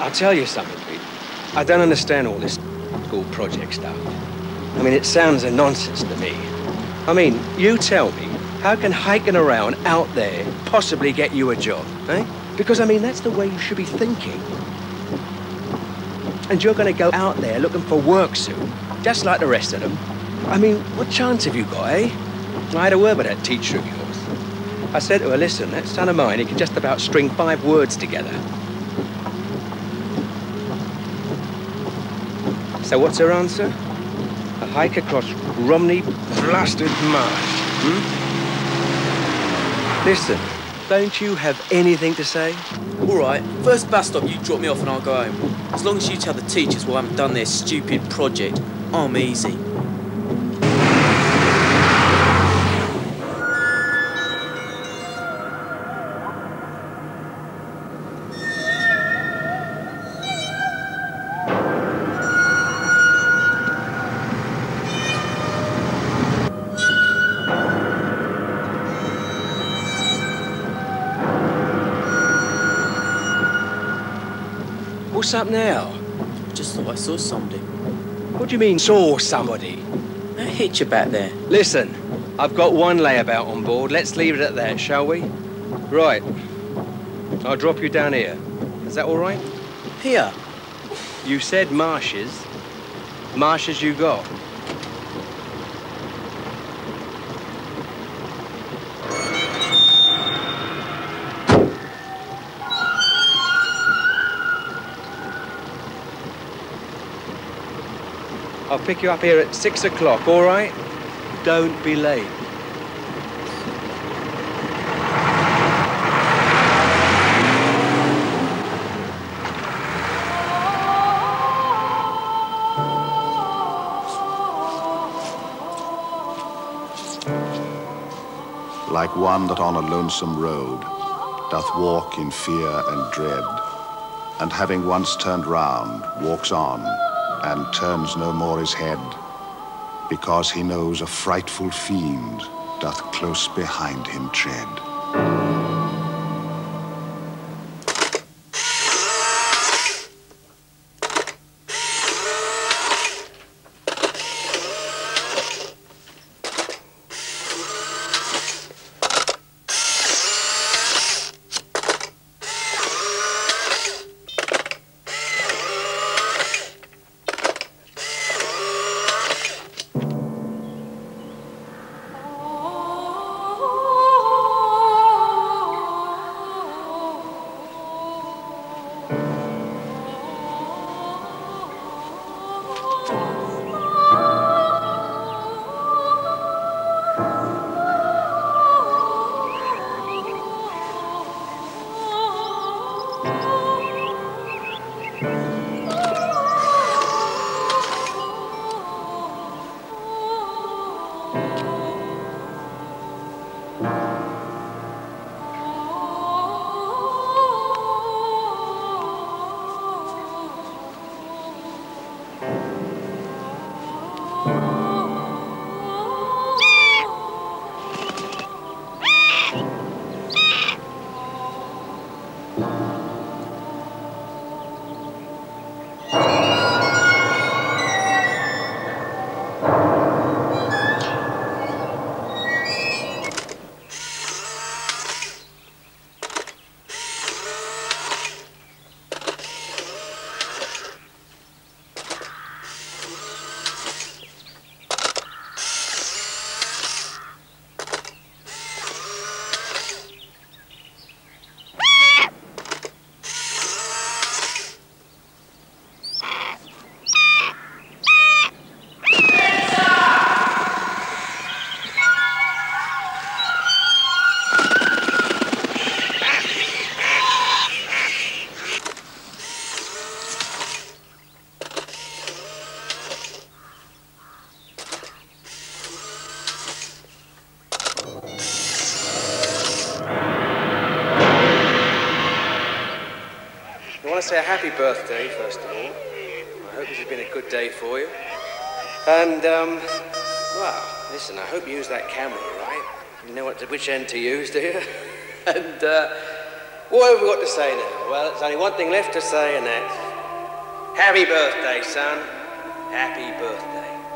I'll tell you something, Pete. I don't understand all this school project stuff. I mean, it sounds a nonsense to me. I mean, you tell me, how can hiking around out there possibly get you a job, eh? Because, I mean, that's the way you should be thinking. And you're going to go out there looking for work soon, just like the rest of them. I mean, what chance have you got, eh? I had a word with that teacher of yours. I said to her, listen, that son of mine, he can just about string 5 words together. So what's her answer? A hike across Romney blasted marsh, Listen, don't you have anything to say? All right, first bus stop, you drop me off and I'll go home. As long as you tell the teachers we haven't done their stupid project, I'm easy. What's up now? Just thought I saw somebody. What do you mean, saw somebody? That hitcher back there. Listen, I've got one layabout on board. Let's leave it at that, shall we? Right. I'll drop you down here. Is that all right? Here? You said marshes. Marshes you got. I'll pick you up here at 6 o'clock, all right? Don't be late. Like one that on a lonesome road doth walk in fear and dread, and having once turned round, walks on, and turns no more his head, because he knows a frightful fiend doth close behind him tread. I want to say a happy birthday, first of all. I hope this has been a good day for you. And, well, listen, I hope you use that camera, right? You know which end to use, do you? And, what have we got to say now? Well, there's only one thing left to say, and that's Happy birthday, son. Happy birthday.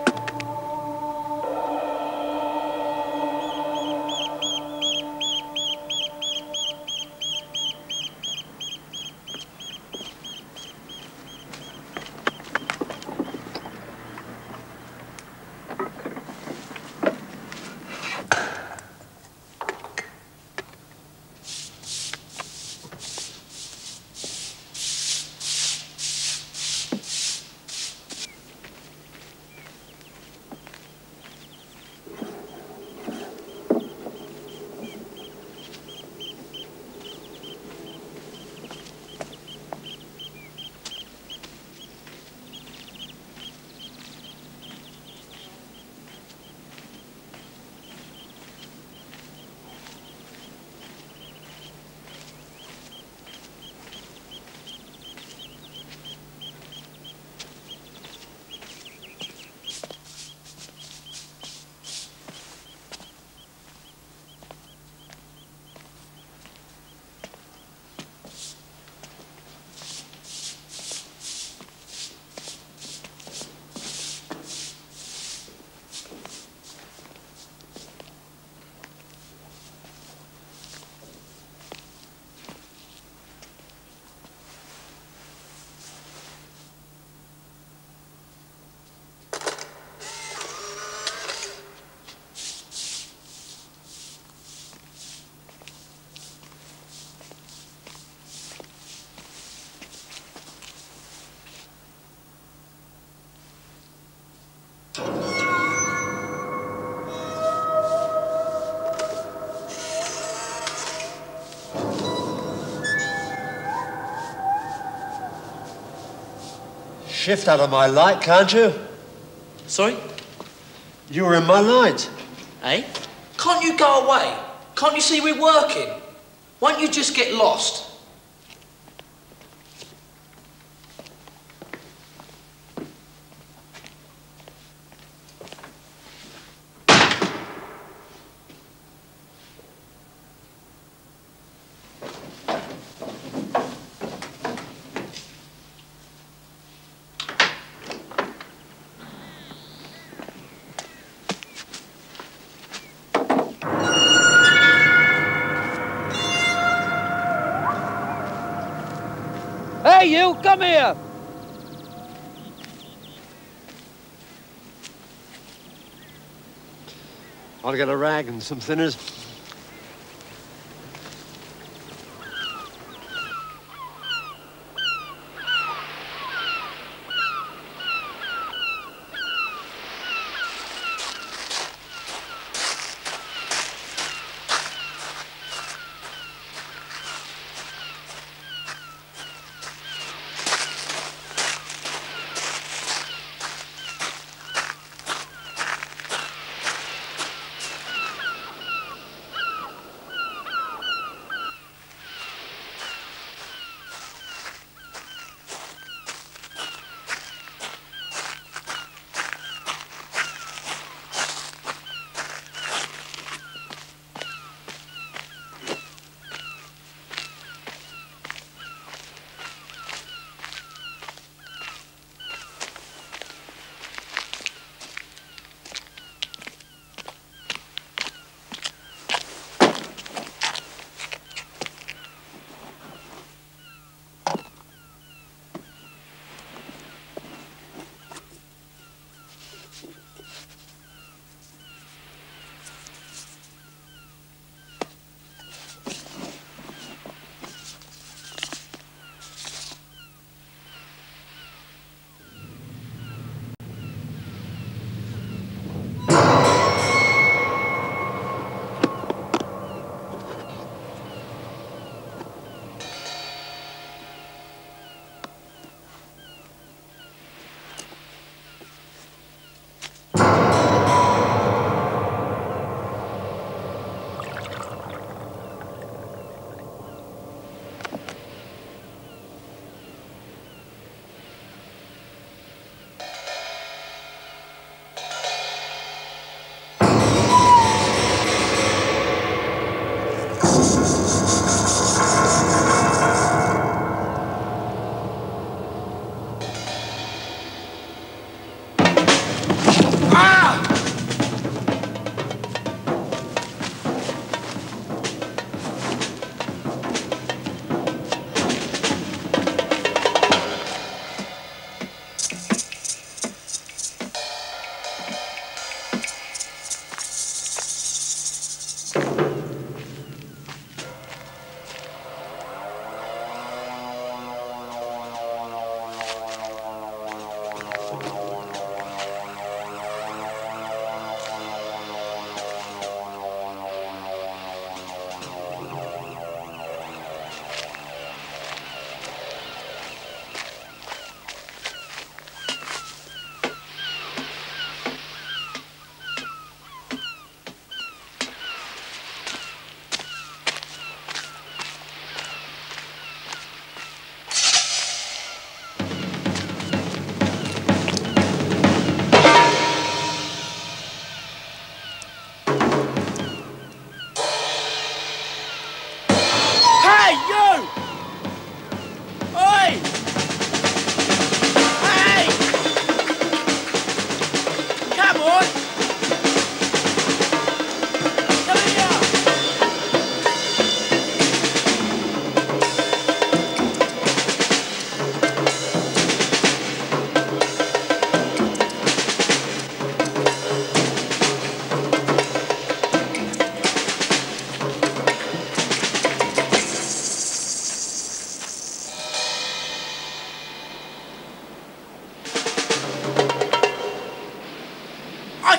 Shift out of my light, can't you? Sorry? You were in my light. Eh? Can't you go away? Can't you see we're working? Won't you just get lost? Hey, you, come here! I'll get a rag and some thinners.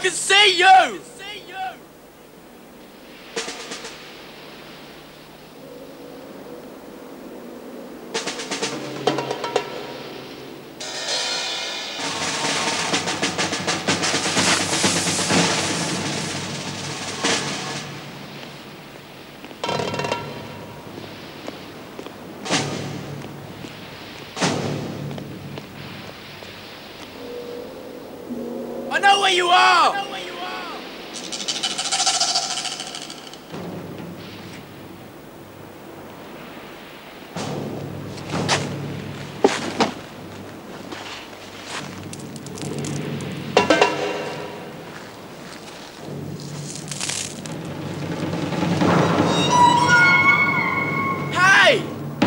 can see you! I know where you are! Hey!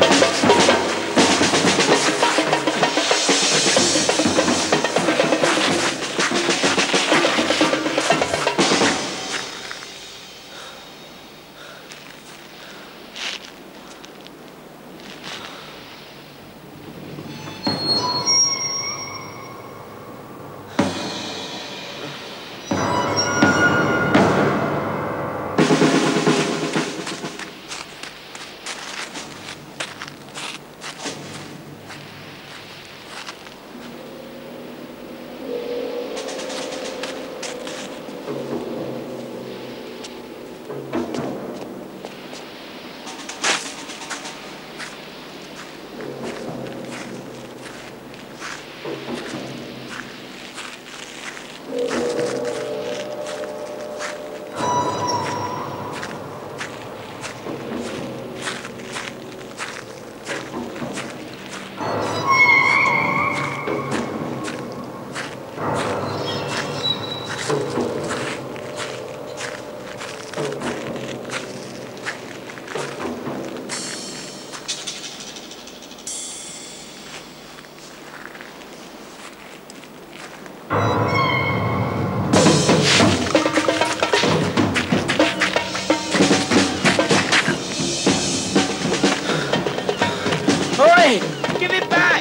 Oi! Give it back!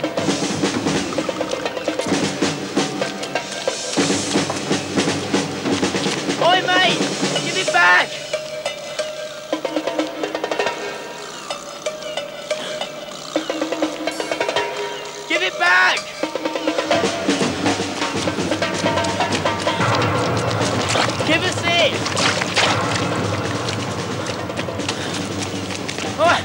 Oi, mate! Give it back! Give it back! Give us it! Oi!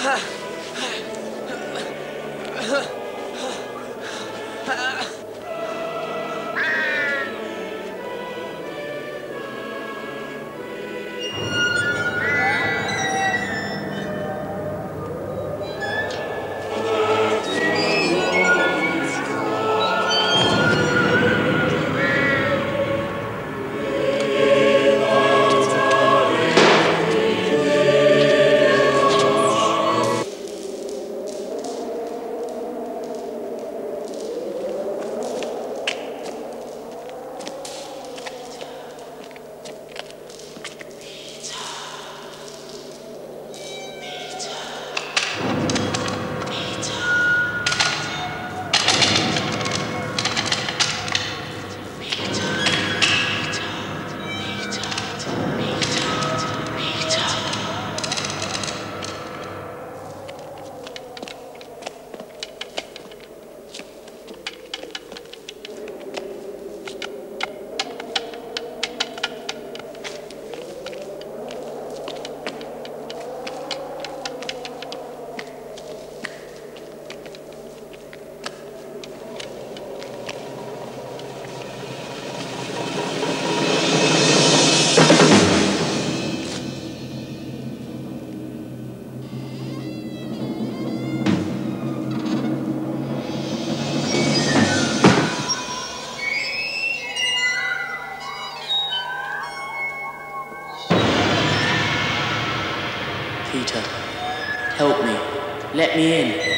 Peter, help me. Let me in.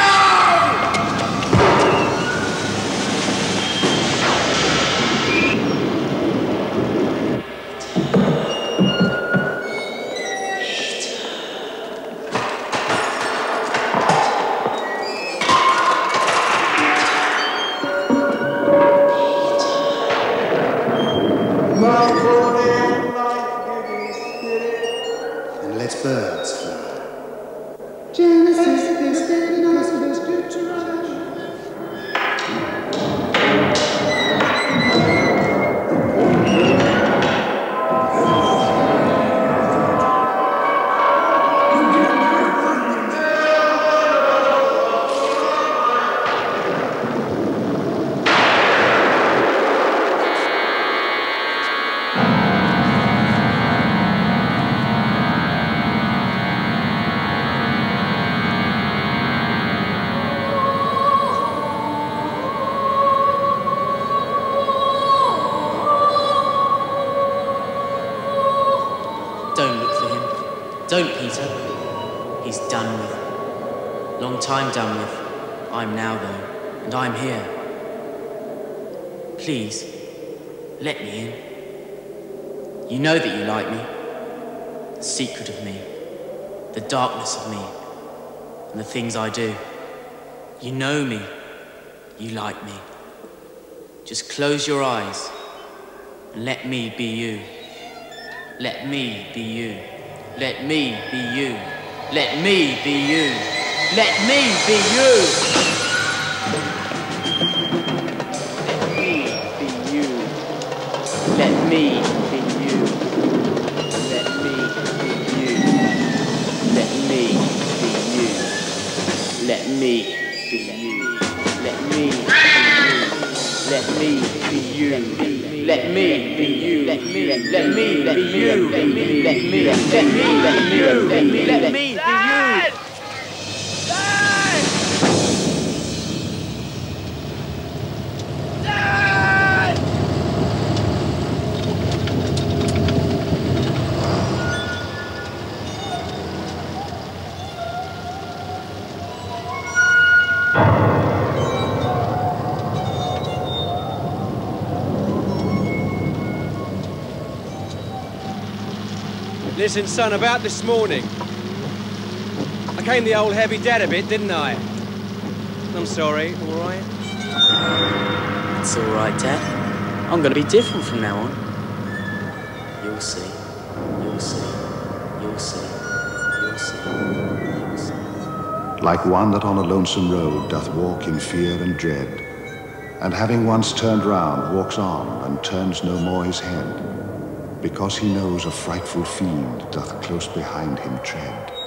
And let birds fly. Genesis, this day, Genesis, Don't look for him. Don't, Peter. He's done with. Long time done with. I'm now, though, and I'm here. Please, let me in. You know that you like me. The secret of me. The darkness of me. And the things I do. You know me. You like me. Just close your eyes and let me be you. Let me be you. Let me be you. Let me be you. Let me be you. Let me be you. Let me be you. Let me be you. Let me be you. Let me be you. Let me be you. Let me be you. Let me be you. Let me be you. Let me be you. Let me be you. Listen, son, about this morning. I came the old heavy dad a bit, didn't I? I'm sorry, all right? It's all right, Dad. I'm going to be different from now on. You'll see. You'll see. You'll see. You'll see. You'll see. Like one that on a lonesome road doth walk in fear and dread, and having once turned round, walks on, and turns no more his head, because he knows a frightful fiend doth close behind him tread.